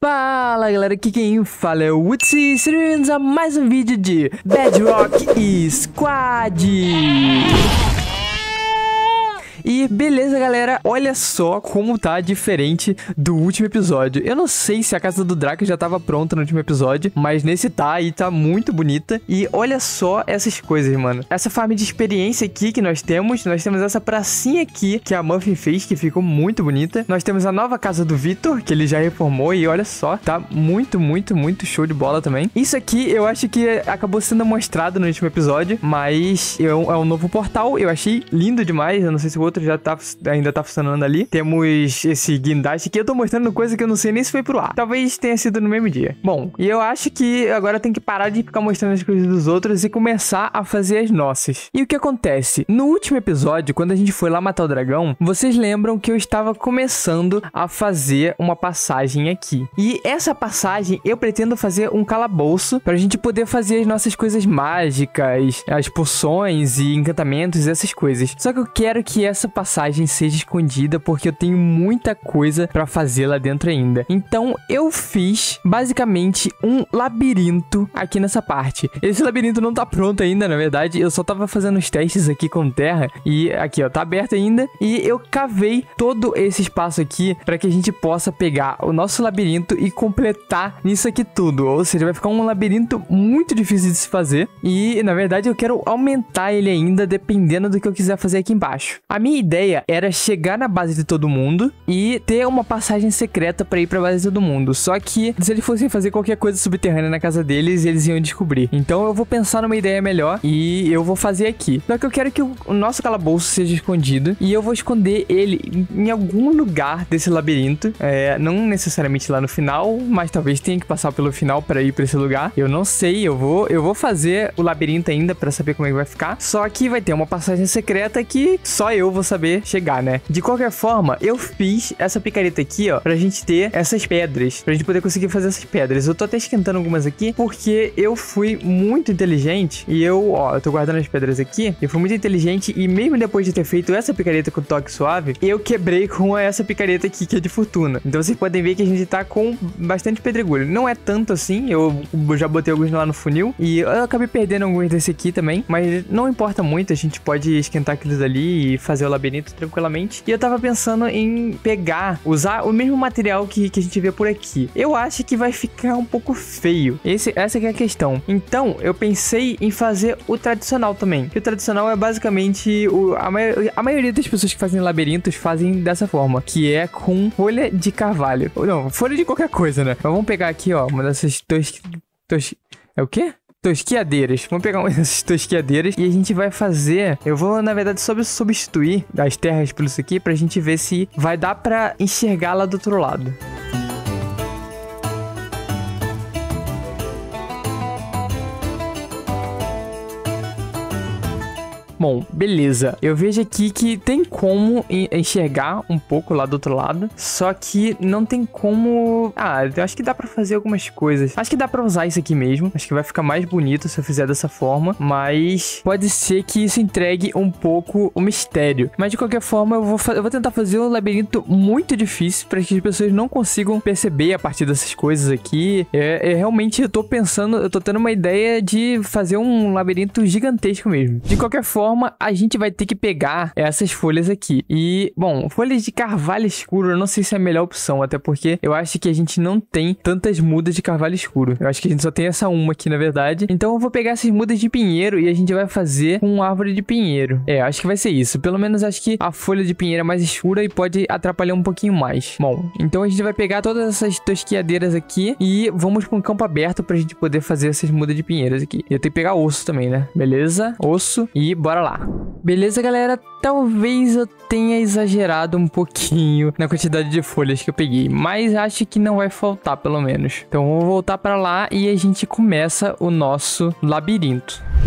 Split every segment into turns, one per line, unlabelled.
Fala galera, aqui quem fala é o Woodsy e sejam bem-vindos a mais um vídeo de Bedrock Squad. E beleza galera, olha só como tá diferente do último episódio. Eu não sei se a casa do Draco já tava pronta no último episódio, mas nesse tá e tá muito bonita. E olha só essas coisas, mano. Essa farm de experiência aqui que nós temos essa pracinha aqui que a Muffin fez, que ficou muito bonita. Nós temos a nova casa do Victor, que ele já reformou e olha só, tá muito show de bola também. Isso aqui eu acho que acabou sendo mostrado no último episódio, mas é um novo portal, eu achei lindo demais. Eu não sei se o outro já ainda tá funcionando ali. Temos esse guindaste aqui. Eu tô mostrando coisa que eu não sei nem se foi pro ar. Talvez tenha sido no mesmo dia. Bom, e eu acho que agora tem que parar de ficar mostrando as coisas dos outros e começar a fazer as nossas. E o que acontece? No último episódio, quando a gente foi lá matar o dragão, vocês lembram que eu estava começando a fazer uma passagem aqui. E essa passagem eu pretendo fazer um calabouço pra gente poder fazer as nossas coisas mágicas, as poções e encantamentos e essas coisas. Só que eu quero que essa passagem seja escondida porque eu tenho muita coisa pra fazer lá dentro ainda. Então eu fiz basicamente um labirinto aqui nessa parte. Esse labirinto não tá pronto ainda, na verdade. Eu só tava fazendo os testes aqui com terra e aqui ó, tá aberto ainda. E eu cavei todo esse espaço aqui pra que a gente possa pegar o nosso labirinto e completar nisso aqui tudo. Ou seja, vai ficar um labirinto muito difícil de se fazer. E na verdade eu quero aumentar ele ainda dependendo do que eu quiser fazer aqui embaixo. A minha ideia era chegar na base de todo mundo e ter uma passagem secreta pra ir pra base de todo mundo. Só que se eles fossem fazer qualquer coisa subterrânea na casa deles, eles iam descobrir. Então eu vou pensar numa ideia melhor e eu vou fazer aqui. Só que eu quero que o nosso calabouço seja escondido e eu vou esconder ele em algum lugar desse labirinto. Não necessariamente lá no final, mas talvez tenha que passar pelo final pra ir pra esse lugar. Eu não sei, eu vou fazer o labirinto ainda pra saber como é que vai ficar. Só que vai ter uma passagem secreta que só eu vou saber chegar, né? De qualquer forma, eu fiz essa picareta aqui, ó, pra gente ter essas pedras, pra gente poder conseguir fazer essas pedras. Eu tô até esquentando algumas aqui, porque eu fui muito inteligente e eu tô guardando as pedras aqui. Eu fui muito inteligente e mesmo depois de ter feito essa picareta com toque suave, eu quebrei com essa picareta aqui, que é de fortuna. Então vocês podem ver que a gente tá com bastante pedregulho. Não é tanto assim, eu já botei alguns lá no funil e eu acabei perdendo alguns desse aqui também, mas não importa muito, a gente pode esquentar aqueles ali e fazer o labirinto tranquilamente. E eu tava pensando em usar o mesmo material que a gente vê por aqui. Eu acho que vai ficar um pouco feio. Essa que é a questão. Então, eu pensei em fazer o tradicional também. Que o tradicional é basicamente a maioria das pessoas que fazem labirintos fazem dessa forma, que é com folha de carvalho. Não, folha de qualquer coisa, né? Mas vamos pegar aqui, ó, uma dessas é o quê? Tosquiadeiras. Vamos pegar uma dessas tosquiadeiras e a gente vai fazer... Eu vou, na verdade, substituir as terras por isso aqui pra gente ver se vai dar pra enxergar lá do outro lado. Bom, beleza. Eu vejo aqui que tem como enxergar um pouco lá do outro lado, só que não tem como... eu acho que dá pra fazer algumas coisas. Acho que dá pra usar isso aqui mesmo. Acho que vai ficar mais bonito se eu fizer dessa forma, mas pode ser que isso entregue um pouco o mistério. Mas de qualquer forma, eu vou tentar fazer um labirinto muito difícil para que as pessoas não consigam perceber a partir dessas coisas aqui. Realmente eu tô tendo uma ideia de fazer um labirinto gigantesco mesmo. De qualquer forma, a gente vai ter que pegar essas folhas aqui. E, bom, folhas de carvalho escuro eu não sei se é a melhor opção, até porque eu acho que a gente não tem tantas mudas de carvalho escuro. Eu acho que a gente só tem essa uma aqui, na verdade. Então eu vou pegar essas mudas de pinheiro e a gente vai fazer com árvore de pinheiro. Acho que vai ser isso. Pelo menos acho que a folha de pinheiro é mais escura e pode atrapalhar um pouquinho mais. Bom, então a gente vai pegar todas essas tosquiadeiras aqui e vamos para um campo aberto pra gente poder fazer essas mudas de pinheiros aqui. E eu tenho que pegar osso também, né? Beleza? Osso e bora lá. Beleza, galera? Talvez eu tenha exagerado um pouquinho na quantidade de folhas que eu peguei, mas acho que não vai faltar, pelo menos. Então vou voltar pra lá e a gente começa o nosso labirinto.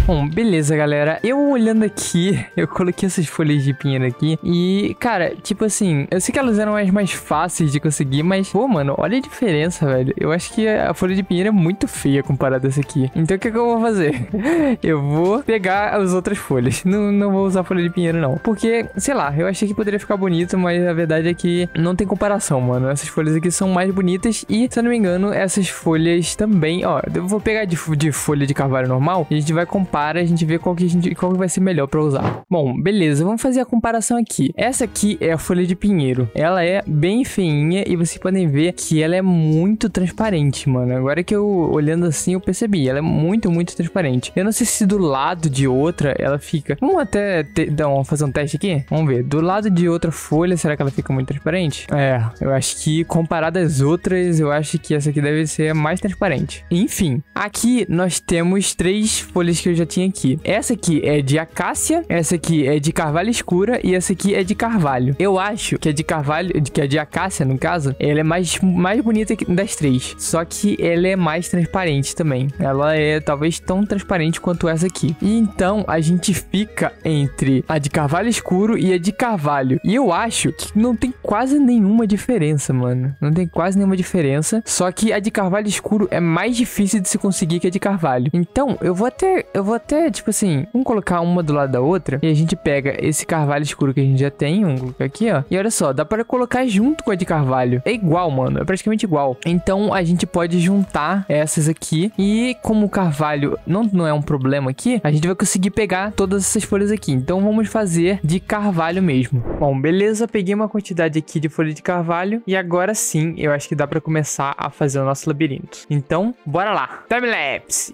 Bom, beleza, galera. Eu olhando aqui, eu coloquei essas folhas de pinheiro aqui e, cara, tipo assim, eu sei que elas eram as mais fáceis de conseguir, mas, pô, mano, olha a diferença, velho. Eu acho que a folha de pinheiro é muito feia comparada a essa aqui. Então, o que eu vou fazer? Eu vou pegar as outras folhas. Não vou usar folha de pinheiro, não. Porque, sei lá, eu achei que poderia ficar bonito, mas a verdade é que não tem comparação, mano. Essas folhas aqui são mais bonitas e, se eu não me engano, essas folhas também, ó, eu vou pegar de folha de carvalho normal e a gente vai comparar, a gente vê qual que vai ser melhor pra usar. Bom, beleza, vamos fazer a comparação aqui. Essa aqui é a folha de pinheiro. Ela é bem feinha e vocês podem ver que ela é muito transparente, mano. Agora que eu, olhando assim, eu percebi. Ela é muito, muito transparente. Eu não sei se do lado de outra ela fica... Vamos até fazer um teste aqui? Vamos ver. Do lado de outra folha, será que ela fica muito transparente? É, eu acho que comparada às outras, eu acho que essa aqui deve ser mais transparente. Enfim, aqui nós temos 3 folhas que eu já tinha aqui. Essa aqui é de acácia, essa aqui é de carvalho escura e essa aqui é de carvalho. Eu acho que a de carvalho, que a de acácia, no caso, ela é mais bonita das 3. Só que ela é mais transparente também. Ela é talvez tão transparente quanto essa aqui. E então a gente fica entre a de carvalho escuro e a de carvalho. E eu acho que não tem quase nenhuma diferença, mano. Não tem quase nenhuma diferença. Só que a de carvalho escuro é mais difícil de se conseguir que a de carvalho. Então, eu vou até, tipo assim, vamos colocar uma do lado da outra. E a gente pega esse carvalho escuro que a gente já tem. Vamos colocar aqui, ó. E olha só, dá para colocar junto com a de carvalho. É igual, mano. É praticamente igual. Então, a gente pode juntar essas aqui. E como o carvalho não é um problema aqui, a gente vai conseguir pegar todas essas folhas aqui. Então, vamos fazer de carvalho mesmo. Bom, beleza. Peguei uma quantidade aqui de folha de carvalho. E agora sim, eu acho que dá para começar a fazer o nosso labirinto. Então, bora lá. Timelapse.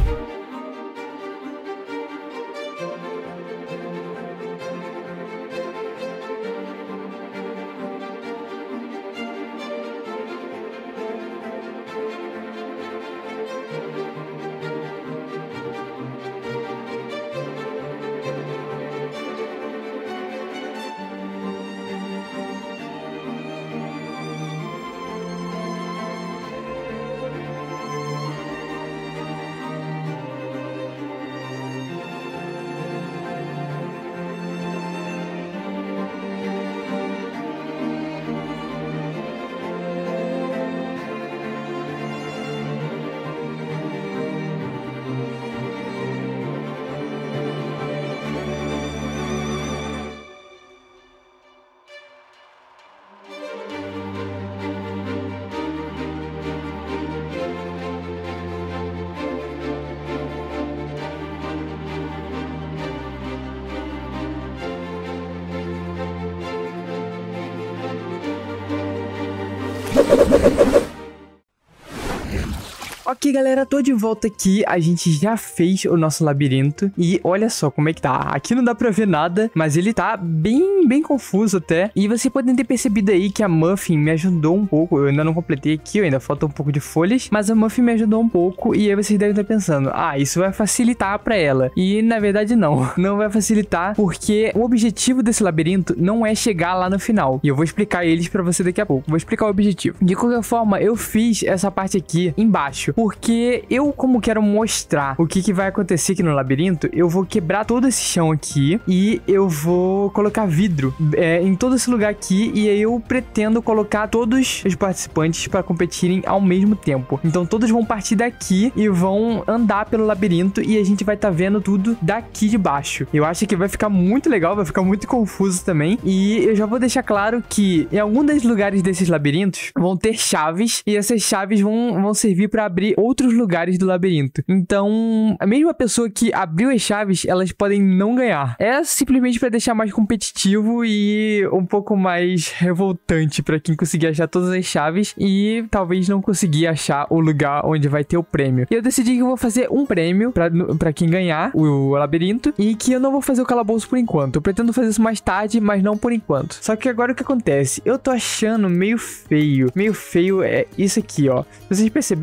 Ok, galera, tô de volta aqui. A gente já fez o nosso labirinto e olha só como é que tá. Aqui não dá pra ver nada, mas ele tá bem confuso até. E vocês podem ter percebido aí que a Muffin me ajudou um pouco. Eu ainda não completei aqui, ainda falta um pouco de folhas, mas a Muffin me ajudou um pouco. E aí vocês devem estar pensando, ah, isso vai facilitar pra ela. E na verdade não, não vai facilitar, porque o objetivo desse labirinto não é chegar lá no final. E eu vou explicar eles pra você daqui a pouco. Vou explicar o objetivo. De qualquer forma, eu fiz essa parte aqui embaixo, porque eu, como quero mostrar o que vai acontecer aqui no labirinto, eu vou quebrar todo esse chão aqui e eu vou colocar vidro em todo esse lugar aqui, e aí eu pretendo colocar todos os participantes para competirem ao mesmo tempo. Então todos vão partir daqui e vão andar pelo labirinto e a gente vai estar vendo tudo daqui de baixo. Eu acho que vai ficar muito legal, vai ficar muito confuso também, e eu já vou deixar claro que em algum dos lugares desses labirintos vão ter chaves, e essas chaves vão servir para abrir outros lugares do labirinto. Então, a mesma pessoa que abriu as chaves, elas podem não ganhar. É simplesmente para deixar mais competitivo e um pouco mais revoltante para quem conseguir achar todas as chaves e talvez não conseguir achar o lugar onde vai ter o prêmio. E eu decidi que eu vou fazer um prêmio para quem ganhar o labirinto, e que eu não vou fazer o calabouço por enquanto. Eu pretendo fazer isso mais tarde, mas não por enquanto. Só que agora o que acontece? Eu tô achando meio feio. Meio feio é isso aqui, ó. Se vocês perceberem, eu vou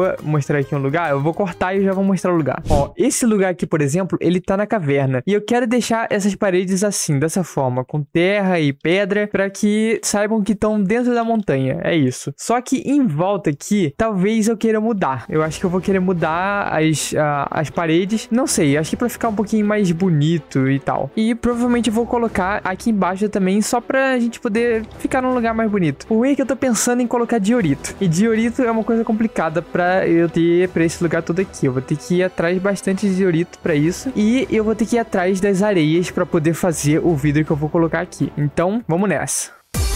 vou mostrar aqui um lugar, eu vou cortar e eu já vou mostrar o lugar. Ó, esse lugar aqui, por exemplo, ele tá na caverna. E eu quero deixar essas paredes assim, dessa forma, com terra e pedra, pra que saibam que estão dentro da montanha. É isso. Só que em volta aqui, talvez eu queira mudar. Eu acho que eu vou querer mudar as paredes. Não sei, acho que pra ficar um pouquinho mais bonito e tal. E provavelmente eu vou colocar aqui embaixo também, só pra gente poder ficar num lugar mais bonito. O ruim é que eu tô pensando em colocar diorito. E diorito é uma coisa complicada pra eu ter pra esse lugar todo aqui. Eu vou ter que ir atrás bastante de diorito pra isso. E eu vou ter que ir atrás das areias pra poder fazer o vidro que eu vou colocar aqui. Então, vamos nessa.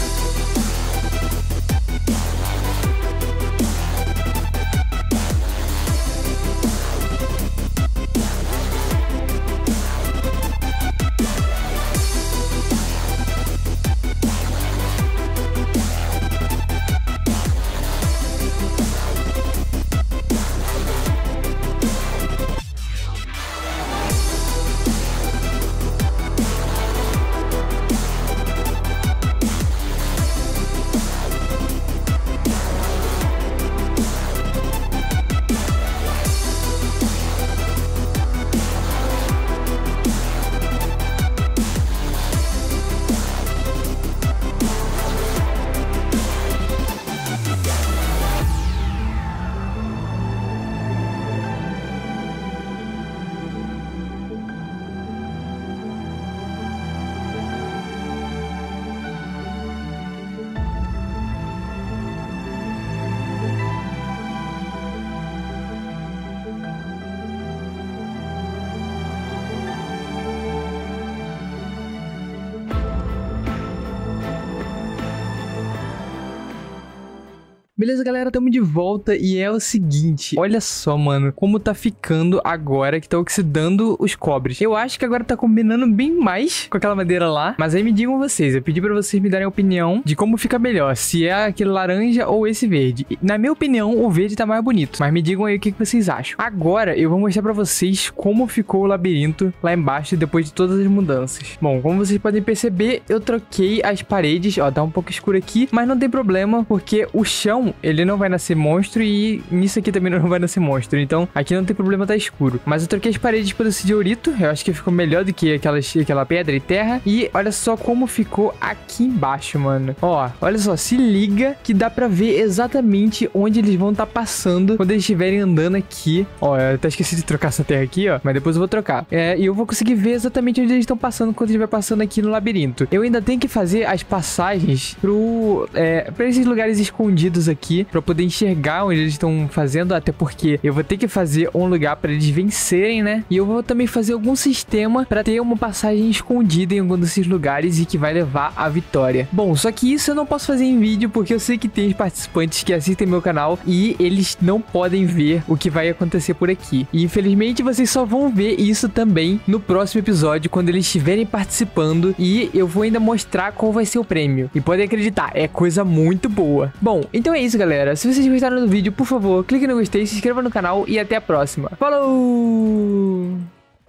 Beleza, galera, tamo de volta e é o seguinte, olha só, mano, como tá ficando agora que tá oxidando os cobres. Eu acho que agora tá combinando bem mais com aquela madeira lá, mas aí me digam vocês, eu pedi pra vocês me darem a opinião de como fica melhor, se é aquele laranja ou esse verde. Na minha opinião, o verde tá mais bonito, mas me digam aí o que vocês acham. Agora eu vou mostrar pra vocês como ficou o labirinto lá embaixo depois de todas as mudanças. Bom, como vocês podem perceber, eu troquei as paredes, ó, tá um pouco escuro aqui, mas não tem problema, porque o chão ele não vai nascer monstro e nisso aqui também não vai nascer monstro. Então, aqui não tem problema, tá escuro. Mas eu troquei as paredes por esse diorito. Eu acho que ficou melhor do que aquela pedra e terra. E olha só como ficou aqui embaixo, mano. Ó, olha só, se liga que dá pra ver exatamente onde eles vão estar passando quando eles estiverem andando aqui. Ó, eu até esqueci de trocar essa terra aqui, ó. Mas depois eu vou trocar. E eu vou conseguir ver exatamente onde eles estão passando quando estiver passando aqui no labirinto. Eu ainda tenho que fazer as passagens pra esses lugares escondidos aqui, pra poder enxergar onde eles estão fazendo, até porque eu vou ter que fazer um lugar pra eles vencerem, né? E eu vou também fazer algum sistema pra ter uma passagem escondida em algum desses lugares e que vai levar à vitória. Bom, só que isso eu não posso fazer em vídeo, porque eu sei que tem participantes que assistem meu canal e eles não podem ver o que vai acontecer por aqui. E infelizmente vocês só vão ver isso também no próximo episódio, quando eles estiverem participando, e eu vou ainda mostrar qual vai ser o prêmio. E podem acreditar, é coisa muito boa. Bom, então é isso, galera. Se vocês gostaram do vídeo, por favor, clique no gostei, se inscreva no canal e até a próxima. Falou!